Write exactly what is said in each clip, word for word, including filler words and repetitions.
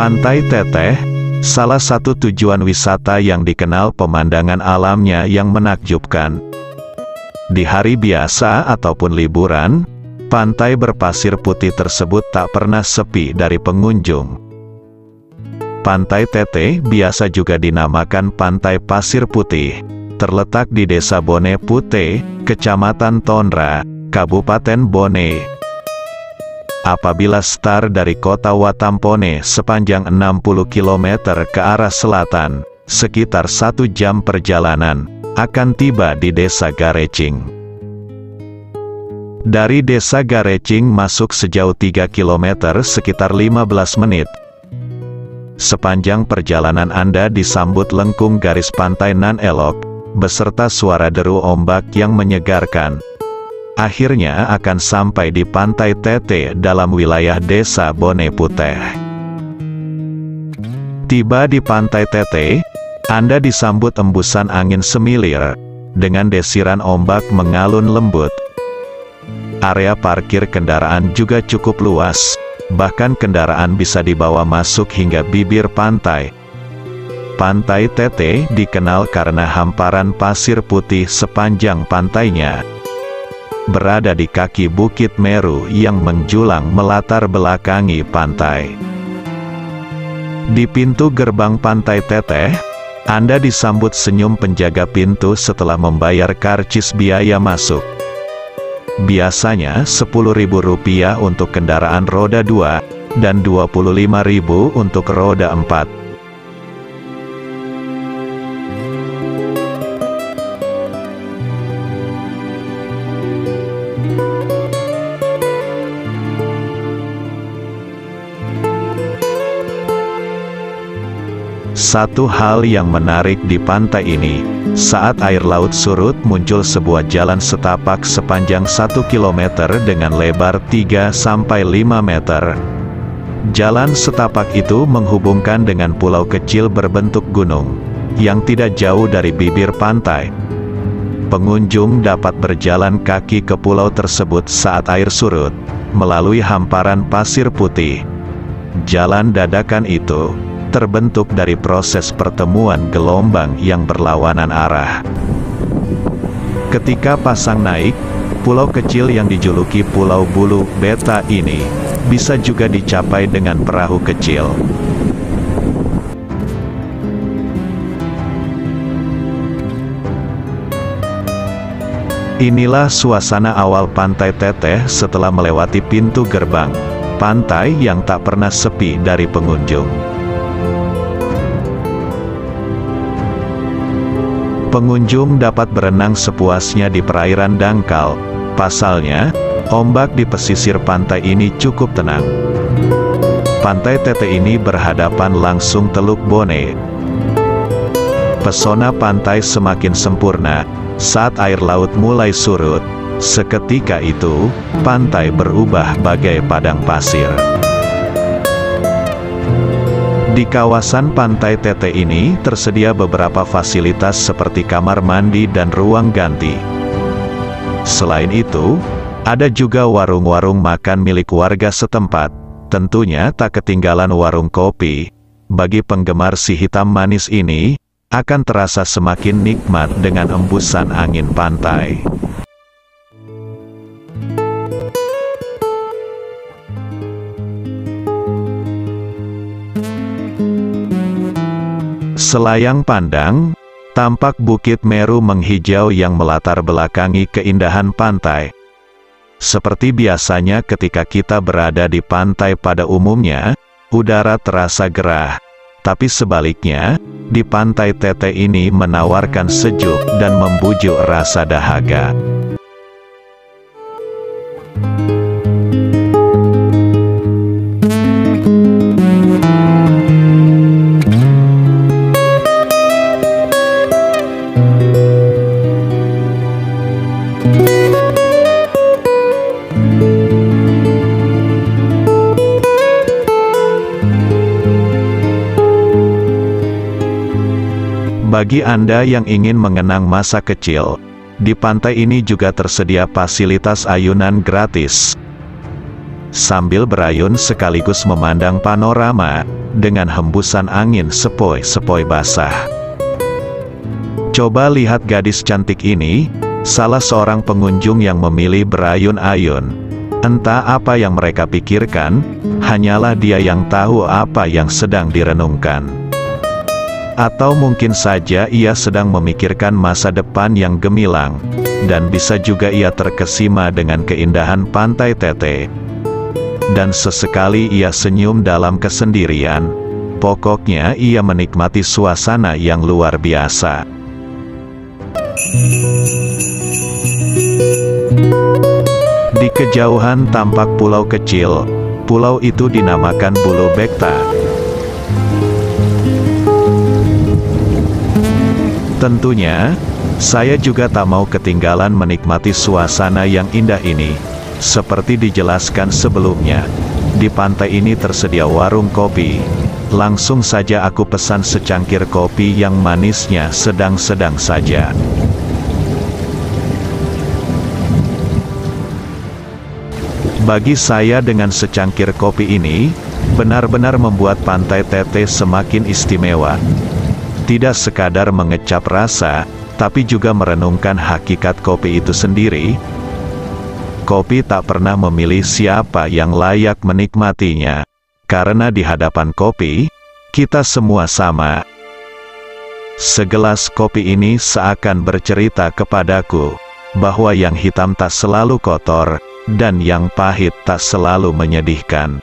Pantai Teteh, salah satu tujuan wisata yang dikenal pemandangan alamnya yang menakjubkan. Di hari biasa ataupun liburan, pantai berpasir putih tersebut tak pernah sepi dari pengunjung. Pantai Teteh biasa juga dinamakan Pantai Pasir Putih, terletak di Desa Bone Putih, Kecamatan Tondra, Kabupaten Bone. Apabila start dari kota Watampone sepanjang enam puluh kilometer ke arah selatan, sekitar satu jam perjalanan, akan tiba di Desa Garecing. Dari Desa Garecing masuk sejauh tiga kilometer sekitar lima belas menit. Sepanjang perjalanan Anda disambut lengkung garis pantai nan elok, beserta suara deru ombak yang menyegarkan. Akhirnya akan sampai di Pantai Teteh dalam wilayah Desa Bone Putih. Tiba di Pantai Teteh, Anda disambut embusan angin semilir, dengan desiran ombak mengalun lembut. Area parkir kendaraan juga cukup luas, bahkan kendaraan bisa dibawa masuk hingga bibir pantai. Pantai Teteh dikenal karena hamparan pasir putih sepanjang pantainya. Berada di kaki Bukit Meru yang menjulang melatar belakangi pantai. Di pintu gerbang Pantai Teteh, Anda disambut senyum penjaga pintu setelah membayar karcis biaya masuk. Biasanya sepuluh ribu rupiah untuk kendaraan roda dua, dan dua puluh lima ribu untuk roda empat. Satu hal yang menarik di pantai ini, saat air laut surut muncul sebuah jalan setapak sepanjang satu kilometer dengan lebar tiga sampai lima meter. Jalan setapak itu menghubungkan dengan pulau kecil berbentuk gunung, yang tidak jauh dari bibir pantai. Pengunjung dapat berjalan kaki ke pulau tersebut saat air surut, melalui hamparan pasir putih. Jalan dadakan itu terbentuk dari proses pertemuan gelombang yang berlawanan arah. Ketika pasang naik, pulau kecil yang dijuluki Pulau Bulu Beta ini bisa juga dicapai dengan perahu kecil. Inilah suasana awal Pantai Teteh setelah melewati pintu gerbang pantai yang tak pernah sepi dari pengunjung. Pengunjung dapat berenang sepuasnya di perairan dangkal. Pasalnya, ombak di pesisir pantai ini cukup tenang. Pantai Teteh ini berhadapan langsung Teluk Bone. Pesona pantai semakin sempurna saat air laut mulai surut. Seketika itu, pantai berubah bagai padang pasir. Di kawasan Pantai Teteh ini tersedia beberapa fasilitas seperti kamar mandi dan ruang ganti. Selain itu, ada juga warung-warung makan milik warga setempat. Tentunya tak ketinggalan warung kopi. Bagi penggemar si hitam manis ini, akan terasa semakin nikmat dengan embusan angin pantai. Selayang pandang, tampak Bukit Meru menghijau yang melatar belakangi keindahan pantai. Seperti biasanya ketika kita berada di pantai pada umumnya, udara terasa gerah. Tapi sebaliknya, di Pantai Teteh ini menawarkan sejuk dan membujuk rasa dahaga. Bagi Anda yang ingin mengenang masa kecil, di pantai ini juga tersedia fasilitas ayunan gratis. Sambil berayun sekaligus memandang panorama, dengan hembusan angin sepoi-sepoi basah. Coba lihat gadis cantik ini, salah seorang pengunjung yang memilih berayun-ayun. Entah apa yang mereka pikirkan, hanyalah dia yang tahu apa yang sedang direnungkan. Atau mungkin saja ia sedang memikirkan masa depan yang gemilang, dan bisa juga ia terkesima dengan keindahan Pantai Tete. Dan sesekali ia senyum dalam kesendirian. Pokoknya ia menikmati suasana yang luar biasa. Di kejauhan tampak pulau kecil. Pulau itu dinamakan Bulu Bekta. Tentunya, saya juga tak mau ketinggalan menikmati suasana yang indah ini. Seperti dijelaskan sebelumnya, di pantai ini tersedia warung kopi. Langsung saja aku pesan secangkir kopi yang manisnya sedang-sedang saja. Bagi saya dengan secangkir kopi ini, benar-benar membuat Pantai Tete semakin istimewa. Tidak sekadar mengecap rasa, tapi juga merenungkan hakikat kopi itu sendiri. Kopi tak pernah memilih siapa yang layak menikmatinya, karena di hadapan kopi, kita semua sama. Segelas kopi ini seakan bercerita kepadaku, bahwa yang hitam tak selalu kotor, dan yang pahit tak selalu menyedihkan.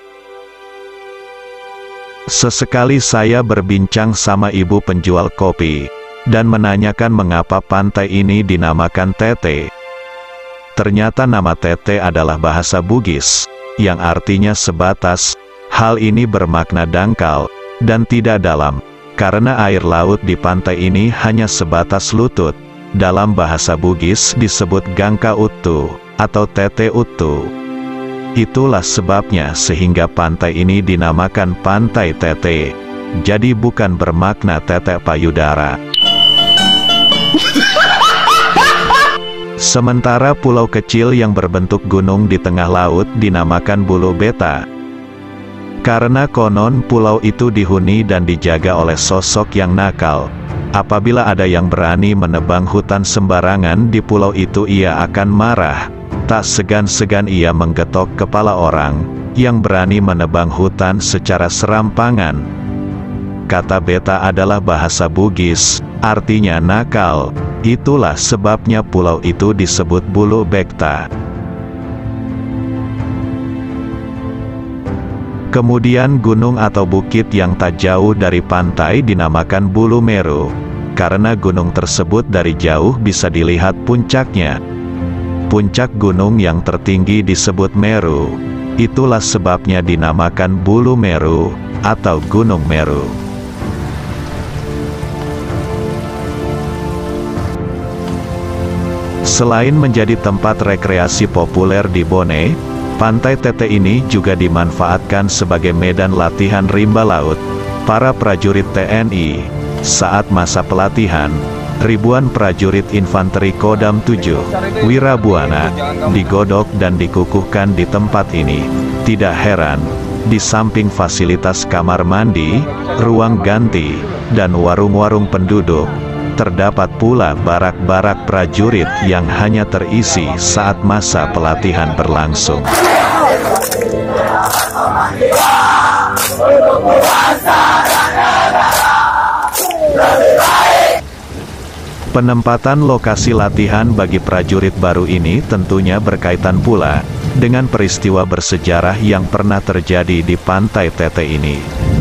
Sesekali saya berbincang sama ibu penjual kopi, dan menanyakan mengapa pantai ini dinamakan Tete. Ternyata nama Tete adalah bahasa Bugis, yang artinya sebatas. Hal ini bermakna dangkal, dan tidak dalam, karena air laut di pantai ini hanya sebatas lutut. Dalam bahasa Bugis disebut Gangka Utu, atau Tete Utu. Itulah sebabnya sehingga pantai ini dinamakan Pantai Tete. Jadi bukan bermakna tetek payudara. Sementara pulau kecil yang berbentuk gunung di tengah laut dinamakan Bulu Beta. Karena konon pulau itu dihuni dan dijaga oleh sosok yang nakal. Apabila ada yang berani menebang hutan sembarangan di pulau itu, ia akan marah. Tak segan-segan ia menggetok kepala orang yang berani menebang hutan secara serampangan. Kata beta adalah bahasa Bugis, artinya nakal. Itulah sebabnya pulau itu disebut Bulu Bekta. Kemudian gunung atau bukit yang tak jauh dari pantai dinamakan Bulu Meru, karena gunung tersebut dari jauh bisa dilihat puncaknya. Puncak gunung yang tertinggi disebut Meru. Itulah sebabnya dinamakan Bulu Meru, atau Gunung Meru. Selain menjadi tempat rekreasi populer di Bone, Pantai Tete ini juga dimanfaatkan sebagai medan latihan rimba laut. Para prajurit T N I, saat masa pelatihan, ribuan prajurit infanteri Kodam tujuh, Wirabuana, digodok dan dikukuhkan di tempat ini. Tidak heran, di samping fasilitas kamar mandi, ruang ganti, dan warung-warung penduduk, terdapat pula barak-barak prajurit yang hanya terisi saat masa pelatihan berlangsung. Penempatan lokasi latihan bagi prajurit baru ini tentunya berkaitan pula dengan peristiwa bersejarah yang pernah terjadi di Pantai Tete ini.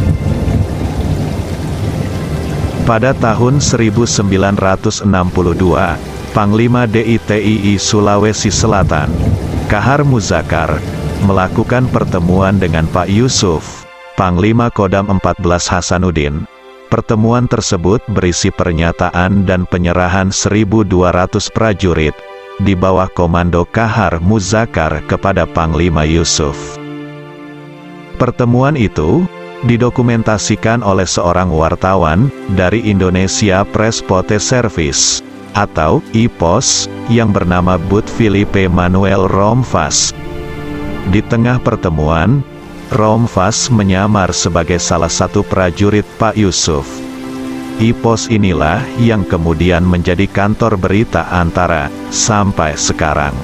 Pada tahun seribu sembilan ratus enam puluh dua, Panglima D I T I I Sulawesi Selatan, Kahar Muzakar, melakukan pertemuan dengan Pak Yusuf, Panglima Kodam empat belas Hasanuddin. Pertemuan tersebut berisi pernyataan dan penyerahan seribu dua ratus prajurit, di bawah komando Kahar Muzakar kepada Panglima Yusuf. Pertemuan itu didokumentasikan oleh seorang wartawan dari Indonesia Press Pote Service, atau I P O S, yang bernama Bud Filipe Manuel Romvas. Di tengah pertemuan, Romfas menyamar sebagai salah satu prajurit Pak Yusuf. I pos inilah yang kemudian menjadi kantor berita Antara sampai sekarang.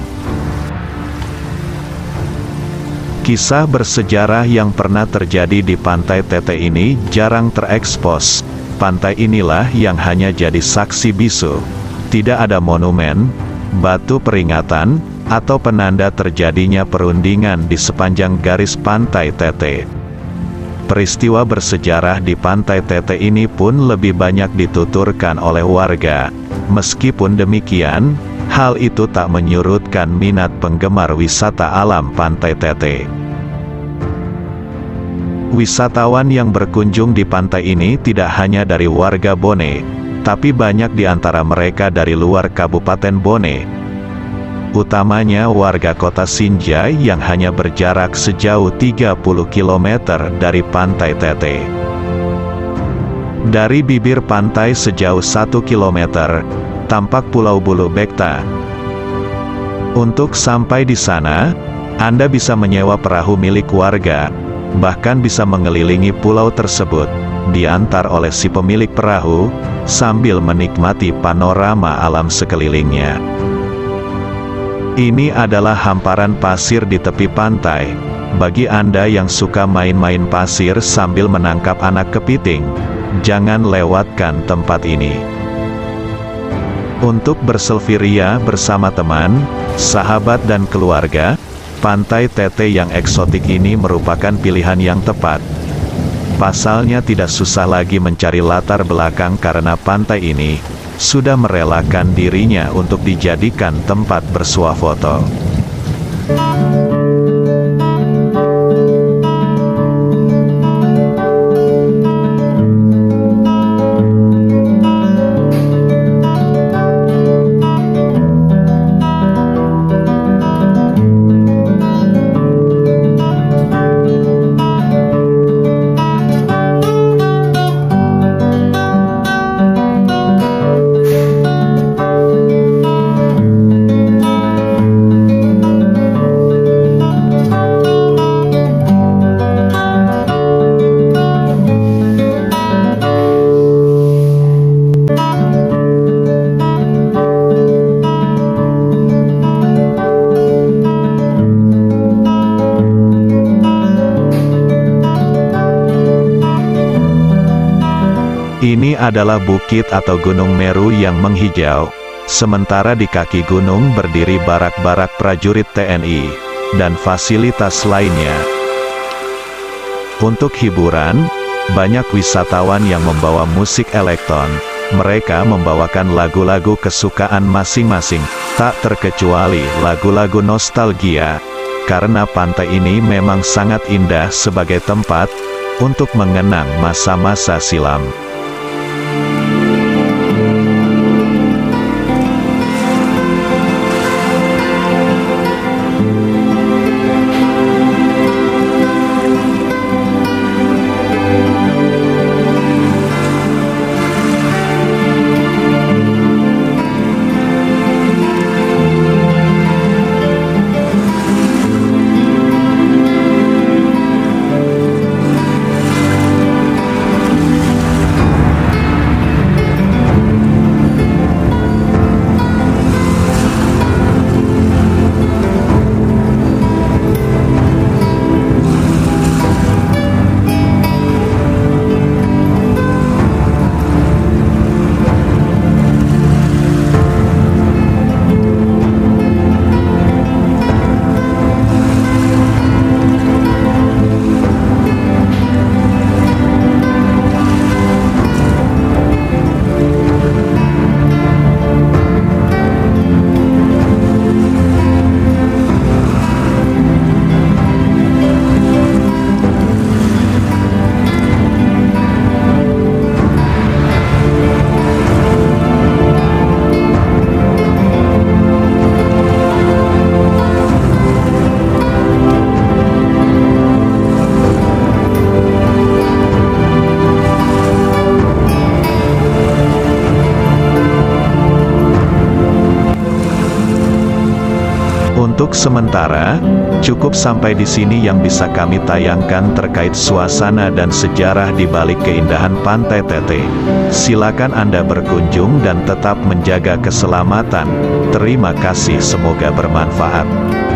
Kisah bersejarah yang pernah terjadi di Pantai Tete ini jarang terekspos. Pantai inilah yang hanya jadi saksi bisu. Tidak ada monumen, batu peringatan, atau penanda terjadinya perundingan di sepanjang garis Pantai Tete. Peristiwa bersejarah di Pantai Tete ini pun lebih banyak dituturkan oleh warga. Meskipun demikian, hal itu tak menyurutkan minat penggemar wisata alam Pantai Tete. Wisatawan yang berkunjung di pantai ini tidak hanya dari warga Bone, tapi banyak di antara mereka dari luar Kabupaten Bone. Utamanya warga kota Sinjai yang hanya berjarak sejauh tiga puluh kilometer dari Pantai Tete. Dari bibir pantai sejauh satu kilometer, tampak Pulau Bulu Bekta. Untuk sampai di sana, Anda bisa menyewa perahu milik warga, bahkan bisa mengelilingi pulau tersebut, diantar oleh si pemilik perahu, sambil menikmati panorama alam sekelilingnya. Ini adalah hamparan pasir di tepi pantai. Bagi Anda yang suka main-main pasir sambil menangkap anak kepiting, jangan lewatkan tempat ini. Untuk berselfie ria bersama teman, sahabat dan keluarga, Pantai Tete yang eksotik ini merupakan pilihan yang tepat. Pasalnya tidak susah lagi mencari latar belakang karena pantai ini sudah merelakan dirinya untuk dijadikan tempat bersuah foto. Ini adalah bukit atau Gunung Meru yang menghijau, sementara di kaki gunung berdiri barak-barak prajurit T N I, dan fasilitas lainnya. Untuk hiburan, banyak wisatawan yang membawa musik elektron. Mereka membawakan lagu-lagu kesukaan masing-masing, tak terkecuali lagu-lagu nostalgia, karena pantai ini memang sangat indah sebagai tempat untuk mengenang masa-masa silam. Untuk sementara, Cukup sampai di sini yang bisa kami tayangkan terkait suasana dan sejarah di balik keindahan Pantai Tete. Silakan Anda berkunjung dan tetap menjaga keselamatan. Terima kasih, semoga bermanfaat.